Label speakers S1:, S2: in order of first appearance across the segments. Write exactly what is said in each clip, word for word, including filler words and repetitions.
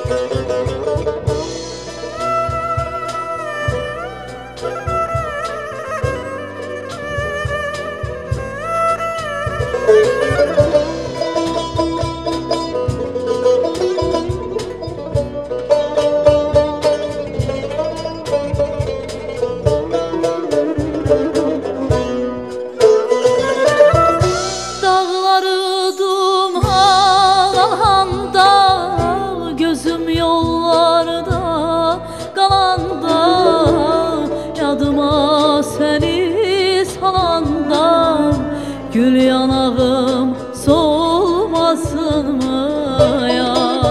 S1: Gül yanağım solmasın mı ya?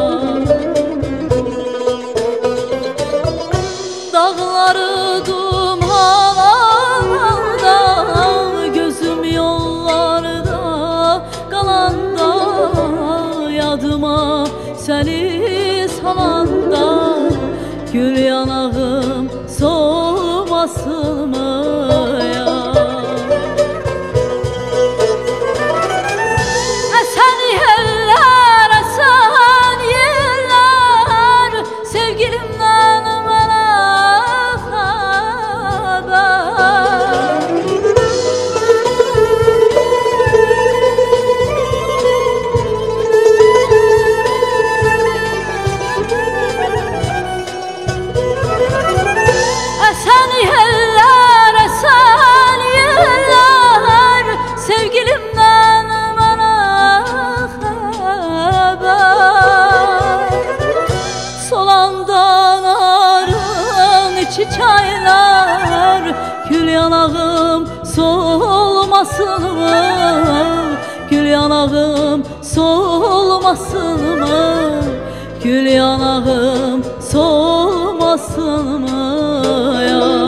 S1: Dağları dumanlarda, gözüm yollarda kalanda, yadıma seni salanda, gül yanağım solmasın mı ya? Çaylar, gül yanağım solmasın mı? Gül yanağım solmasın mı? Gül yanağım solmasın mı ya?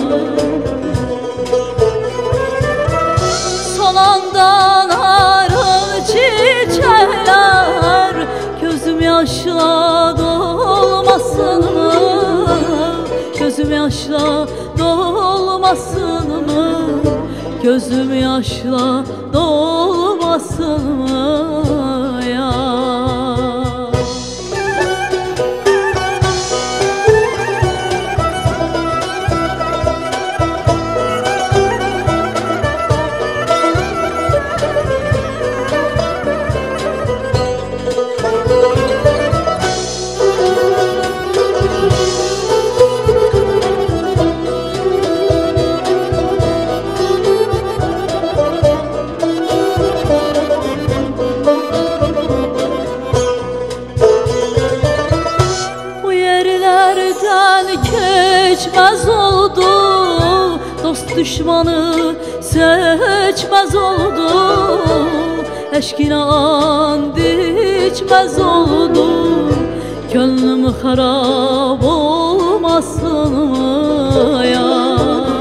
S1: Solandan arı çiçekler, gözüm yaşla dolmasın mı? Gözüm yaşla dolmasın mı? Gözüm yaşla dolmasın mı ya? Geçmez oldu, dost düşmanı seçmez oldu, eşkine and içmez oldu, gönlüm harap olmasın mı ya?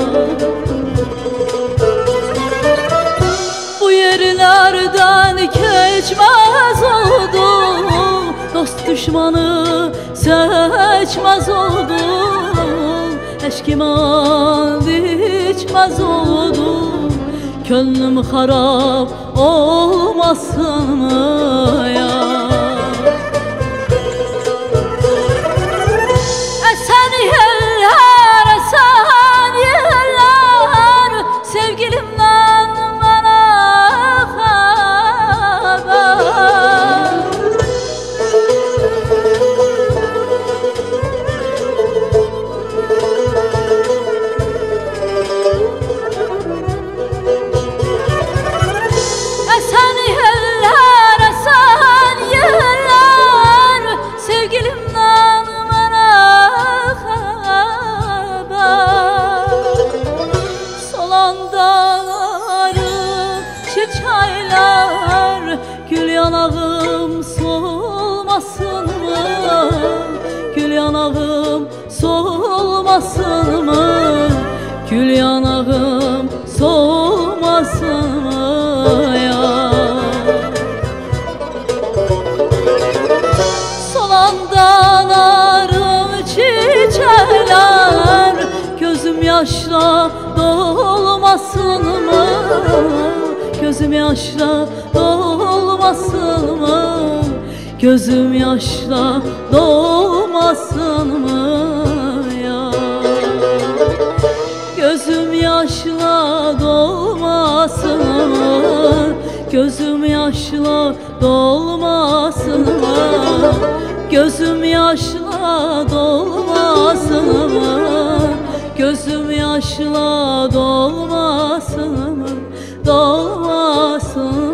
S1: Bu yerlerden geçmez oldu, dost düşmanı seçmez oldu, eşkim and içmez oldu, gönlüm harap olmasın mı ya? Esen yeller, esen yeller, sevgilimden bana haber. Çaylar, gül yanağım solmasın mı? Gül yanağım solmasın mı? Gül yanağım solmasın mı ya? Solandan arı çiçekler, gözüm yaşla dolmasın mı? Gözüm yaşla dolmasın mı? gözüm yaşla dolmasın mı ya? Gözüm yaşla dolmasın mı? Gözüm yaşla dolmasın mı? Gözüm yaşla dolmasın mı? Gözüm yaşla dolmasın mı? Dolmasın